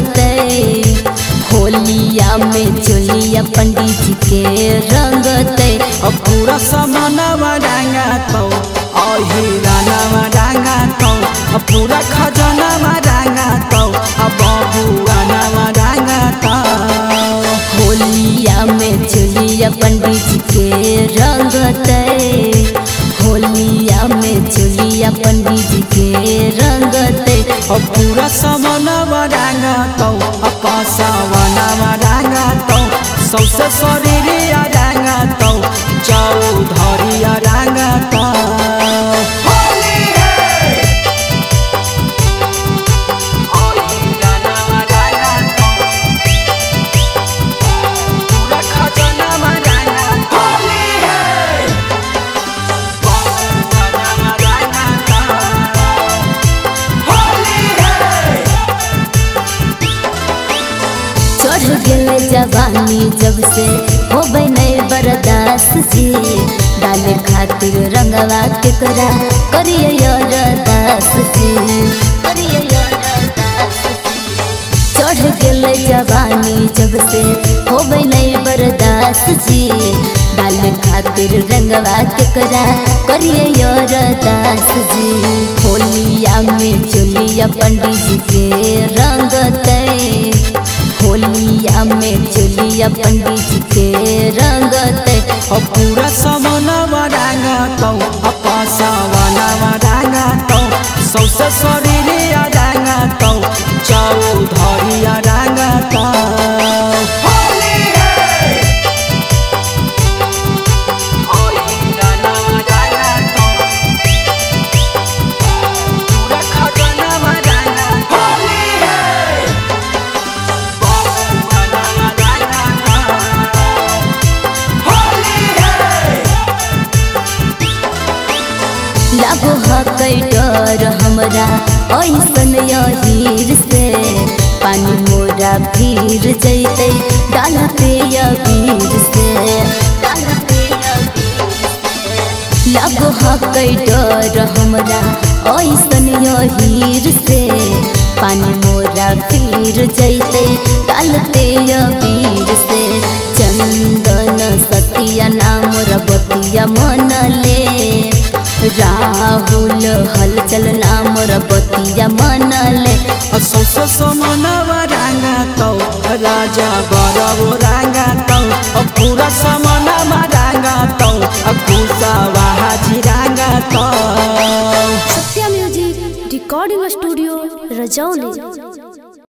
रंगते होलिया में चोलिया पंडित जी के रंगते अब पूरा समानवा रंगतो अहिरानवा रंगतो अब पूरा खजानवा रंगतो अब बबुआनवा रंगतो होलिया में चोलिया पंडित जी के रंगते होलिया में चोलिया पंडित जी के रंगते अब पूरा समानवा रंगतो अब पासवानवा रंगतो सौसे शरीरिया रंगतो चौधरिया रंगतो जवानी जब से हो नहीं बर्दाश्त जी डाले खातिर रंगवा के करा करिए अरदास जी चढ़ गए जवानी जब से हो नहीं बर्दाश्त जी डाले खातिर रंगवा के करा करिए अरदास जी होलिया में चोलिया पंडित जी के रंगते होलिया में चोलिया पंडित जी के रंगते अब पूरा समानवा रंगतो अब पासवानवा रंगतो सौसे शरीरिया रंगतो चौधरिया रंगतो लागो हकै डर हमरा ऐसन यहीर से पानी मोरा भीर जैते डालते अबीर से लागो हकै डर हमरा ऐसन यहीर से पानी मोरा भीर जैते डालते अबीर से चंदन सतिया नाम रबतिया मनले राहुल हलचल नाम रबतिया मनले सौसे समानवा रंगतो राजा बरबो रंगतो पूरा समानवा रंगतो कुशवा हाजी रंगतो सत्या म्यूजिक रिकॉर्डिंग स्टूडियो रजौली।